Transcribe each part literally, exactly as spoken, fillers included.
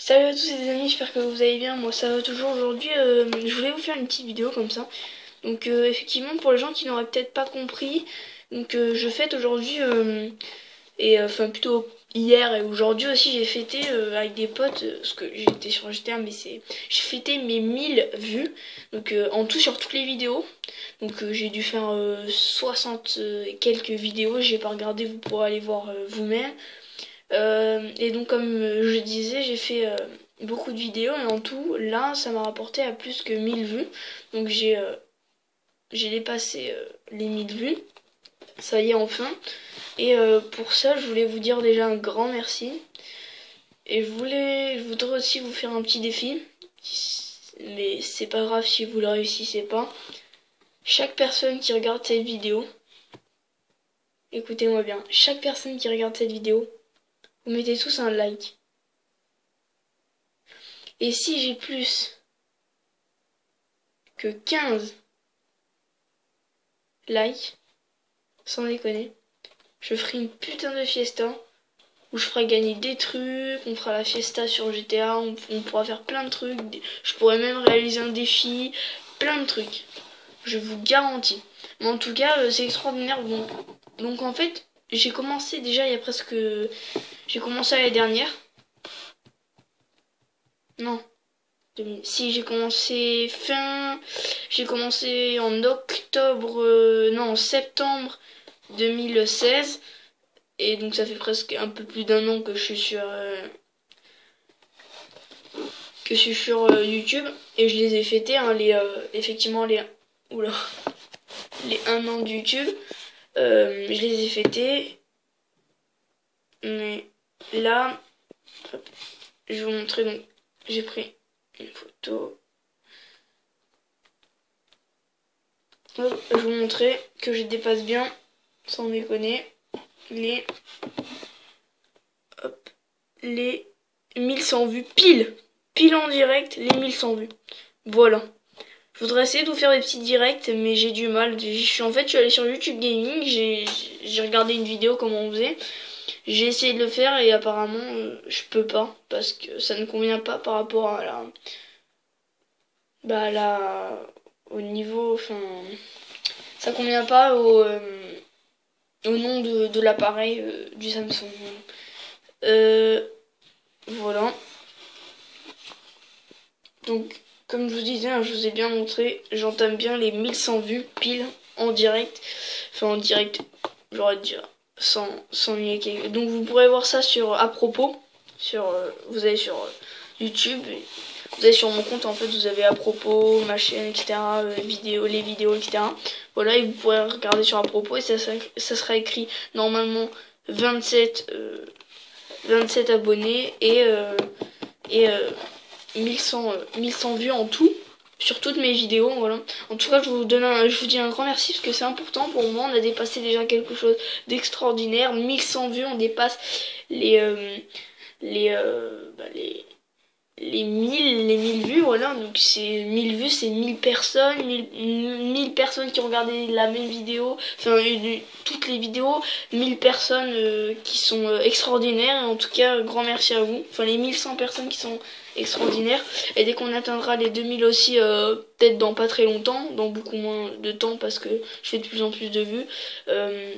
Salut à tous les amis, j'espère que vous allez bien. Moi ça va toujours. Aujourd'hui euh, je voulais vous faire une petite vidéo comme ça. Donc euh, effectivement, pour les gens qui n'auraient peut-être pas compris, donc euh, je fête aujourd'hui euh, et enfin euh, plutôt hier et aujourd'hui aussi j'ai fêté euh, avec des potes euh, parce que j'étais sur G T A, mais c'est j'ai fêté mes mille vues, donc euh, en tout sur toutes les vidéos. Donc euh, j'ai dû faire euh, soixante et quelques vidéos, j'ai pas regardé, vous pourrez aller voir euh, vous-même. Euh, et donc comme je disais, j'ai fait euh, beaucoup de vidéos et en tout, là, ça m'a rapporté à plus que mille vues. Donc j'ai euh, j'ai dépassé euh, les mille vues. Ça y est, enfin. Et euh, pour ça, je voulais vous dire déjà un grand merci. Et je voulais, je voudrais aussi vous faire un petit défi. Mais c'est pas grave si vous le réussissez pas. Chaque personne qui regarde cette vidéo, écoutez-moi bien, chaque personne qui regarde cette vidéo, vous mettez tous un like. Et si j'ai plus que quinze likes, sans déconner, je ferai une putain de fiesta où je ferai gagner des trucs, on fera la fiesta sur G T A, on, on pourra faire plein de trucs, je pourrais même réaliser un défi, plein de trucs. Je vous garantis. Mais en tout cas, c'est extraordinaire. Donc, donc en fait, j'ai commencé déjà il y a presque... J'ai commencé l'année dernière. Non. Si, j'ai commencé fin... J'ai commencé en octobre... Euh, non, en septembre deux mille seize. Et donc ça fait presque un peu plus d'un an que je suis sur... Euh, que je suis sur euh, YouTube. Et je les ai fêtés, hein, les... Euh, effectivement, les... Oula. Les un an de YouTube. Euh, je les ai fêtés. Mais là... Hop, je vais vous montrer, donc... J'ai pris une photo... Hop, je vais vous montrer que je dépasse bien, sans déconner, les, hop, les mille cent vues, pile, pile en direct, les mille cent vues. Voilà. Je voudrais essayer de vous faire des petits directs, mais j'ai du mal. Je suis, en fait, je suis allé sur YouTube Gaming, j'ai regardé une vidéo comment on faisait. J'ai essayé de le faire et apparemment, euh, je peux pas, parce que ça ne convient pas par rapport à la... Bah, la... au niveau, enfin... Ça convient pas au, euh, au nom de, de l'appareil euh, du Samsung. Euh, voilà. Donc, comme je vous disais, hein, je vous ai bien montré, j'entame bien les mille cent vues pile en direct. Enfin, en direct, j'aurais dit sans, sans y aller. Donc, vous pourrez voir ça sur à propos. Sur, euh, vous allez sur euh, YouTube. Vous allez sur mon compte, en fait, vous avez à propos, ma chaîne, et cetera. Euh, vidéos, les vidéos, et cetera. Voilà, et vous pourrez regarder sur à propos et ça, ça, ça sera écrit normalement vingt-sept, euh, vingt-sept abonnés et, euh, et euh, mille cent, euh, mille cent vues en tout sur toutes mes vidéos. Voilà. En tout cas, je vous donne un, je vous dis un grand merci parce que c'est important pour moi. On a dépassé déjà quelque chose d'extraordinaire. mille cent vues, on dépasse les euh, les, euh, bah, les les mille les mille vues, voilà. Donc c'est mille vues, c'est mille personnes, mille personnes qui ont regardé la même vidéo, enfin toutes les vidéos, mille personnes euh, qui sont euh, extraordinaires. Et en tout cas, grand merci à vous. Enfin les mille cent personnes qui sont extraordinaires. Et dès qu'on atteindra les deux mille aussi, euh, peut-être dans pas très longtemps, dans beaucoup moins de temps parce que je fais de plus en plus de vues. Euh,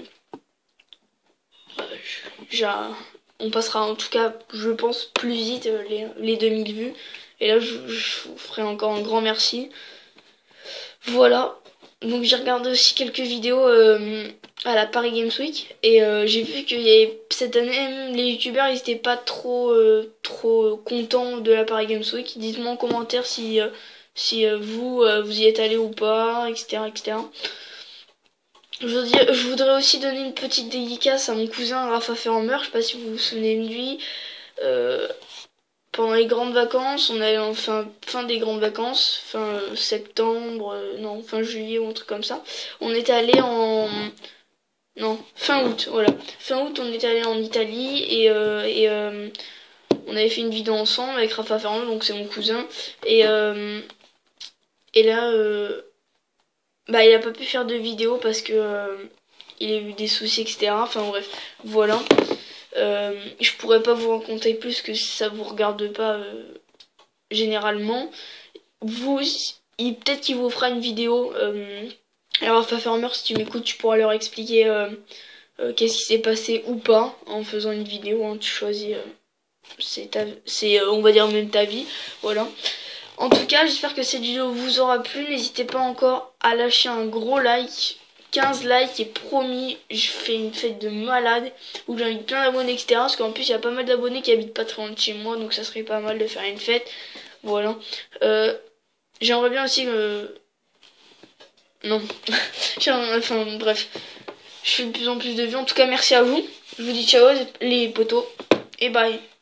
j'ai On passera en tout cas, je pense, plus vite les, les deux mille vues. Et là, je, je vous ferai encore un grand merci. Voilà. Donc j'ai regardé aussi quelques vidéos euh, à la Paris Games Week. Et euh, j'ai vu qu'il y avait cette année, les youtubeurs, ils étaient pas trop, euh, trop contents de la Paris Games Week. Dites-moi en commentaire si, euh, si euh, vous, euh, vous y êtes allé ou pas, et cetera et cetera. Je voudrais, je voudrais aussi donner une petite dédicace à mon cousin Rafa Fermer. Je sais pas si vous vous souvenez de lui. Euh, pendant les grandes vacances, on allait enfin fin des grandes vacances, fin euh, septembre, euh, non, fin juillet ou un truc comme ça. On était allé en non, fin août, voilà. Fin août, on était allé en Italie et, euh, et euh, on avait fait une vidéo ensemble avec Rafa Fermer, donc c'est mon cousin. Et, euh, et là... Euh, Bah il a pas pu faire de vidéo parce que euh, il a eu des soucis, et cetera. Enfin bref, voilà. Euh, je pourrais pas vous raconter plus que ça vous regarde pas euh, généralement. Vous, peut-être qu'il vous fera une vidéo. Euh, alors Farmer, si tu m'écoutes, tu pourras leur expliquer euh, euh, qu'est-ce qui s'est passé ou pas en faisant une vidéo. Hein, tu choisis, euh, c'est, ta, c'est euh, on va dire même ta vie, voilà. En tout cas, j'espère que cette vidéo vous aura plu. N'hésitez pas encore à lâcher un gros like. quinze likes et promis, je fais une fête de malade où j'invite plein d'abonnés, et cetera. Parce qu'en plus, il y a pas mal d'abonnés qui habitent pas très loin de chez moi, donc ça serait pas mal de faire une fête. Voilà. Euh, J'aimerais bien aussi que... Non. Enfin, bref. Je fais de plus en plus de vues. En tout cas, merci à vous. Je vous dis ciao les potos et bye.